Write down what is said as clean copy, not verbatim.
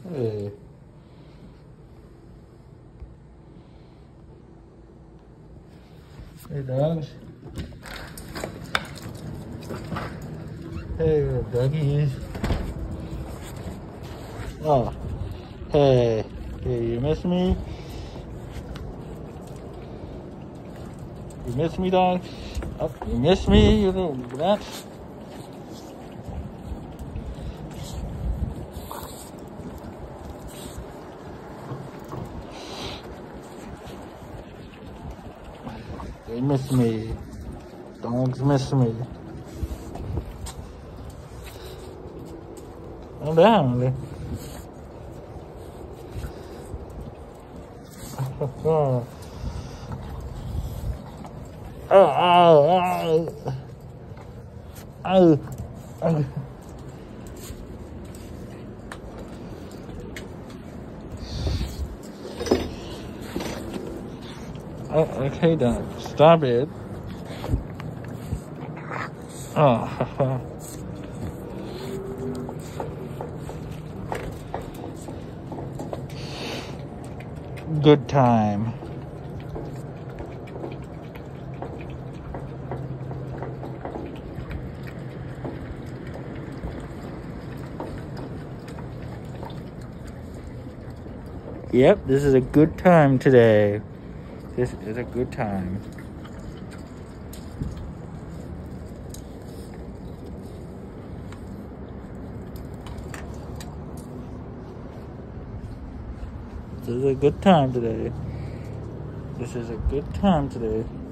Hey. Hey, dogs. Hey, doggies. Oh. Hey. Hey, you miss me? You miss me, dog? Oh, you miss me, you little brat? They miss me. Dogs miss me. Calm down. Oh, oh, oh, oh. Oh, okay, then. Stop it. Oh. Good time. Yep, this is a good time today. This is a good time. This is a good time today. This is a good time today.